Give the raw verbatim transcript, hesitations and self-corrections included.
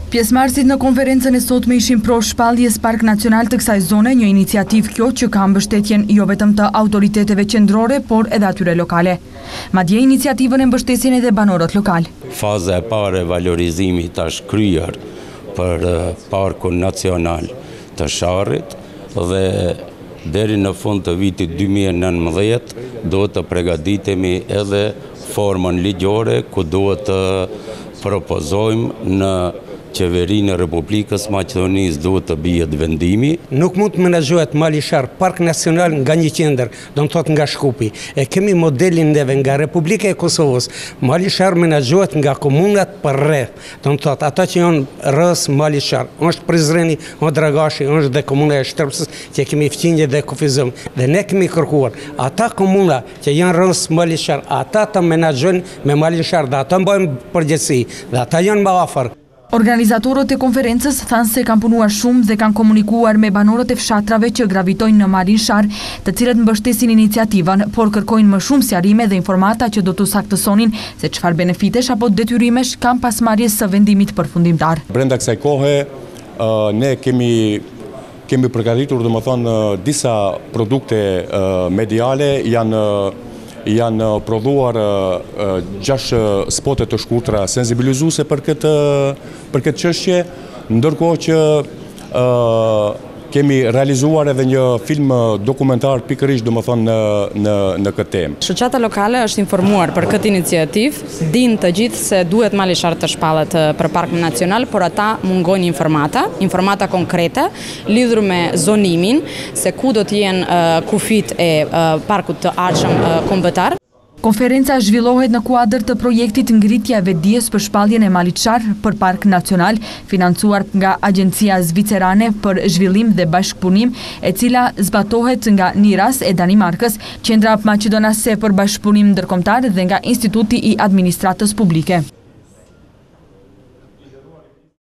Pjesëmarrësit në konferencën e sotme ishin pro shpalljes Park Nacional të kësaj zone, një iniciativë kjo që ka mbështetjen jo vetëm të autoriteteve qendrore, por edhe atyre lokale. Madje iniciativën e mbështesin edhe banorët lokal. Faza e parë e valorizimit është kryer për Parkun Nacional të Sharrit dhe deri në fund të vitit dy mijë e nëntëmbëdhjetë do të përgatitemi edhe formën ligjore ku duhet të propozojmë në Qeverinë e Republikës Maqedonisë duhet të bijet vendimi. Nuk mund të menaxhohet Mali Sharr, Park Nacional nga një qendër, do të thotë nga Shkupi. E kemi modelin neve nga Republika e Kosovës. Mali Sharr menaxhohet nga komunat përreth. Do të thotë ata që janë rreth Mali Sharr, është Prizreni, është Dragashi, është dhe komuna e Shtërpsës, që kemi fqinje dhe kufizëm. Dhe ne kemi kërkuar ata komuna që janë rreth Mali Sharr, ata ta menaxhojnë me Mali Sharr, dhe ata mbajnë përgjegjësi, dhe ata janë më afër. Organizatorët e konferencës thanë se kanë punuar shumë dhe kanë komunikuar me banorët e fshatrave që gravitojnë në Malin Sharr, të cilët mbështesin iniciativën, por kërkojnë më shumë sqarime dhe informata që do të saktësonin se çfarë benefitesh apo detyrimesh kanë pas marrjes së vendimit përfundimtar. Brenda kësaj kohe ne kemi kemi përgatitur, domethënë, disa produkte mediale, janë janë prodhuar gjashtë spote të shkurtra sensibilizuese për këtë për këtë çështje, ndërkohë që uh, kemi realizuar edhe një film dokumentar pikërisht domethënë në në në këtë temë. Shoqata lokale është informuar për këtë iniciativë, din të gjithë se duhet Mali Sharr të shpallet për Parkun Nacional, por ata mungojnë informata, informata konkrete lidhur me zonimin, se ku do të jenë uh, kufit e uh, parkut të ardhshëm uh, kombëtar. Konferenca zhvillohet në kuadër të projektit ngritja e vetdijes për shpalljen e Malit Sharr për Park Nacional, financuar nga Agjencia Zvicerane për Zhvillim dhe Bashkëpunim, e cila zbatohet nga Niras e Danimarkës, Qendra Maqedonase për Bashkëpunim Ndërkombëtar dhe nga Instituti i Administratës Publike.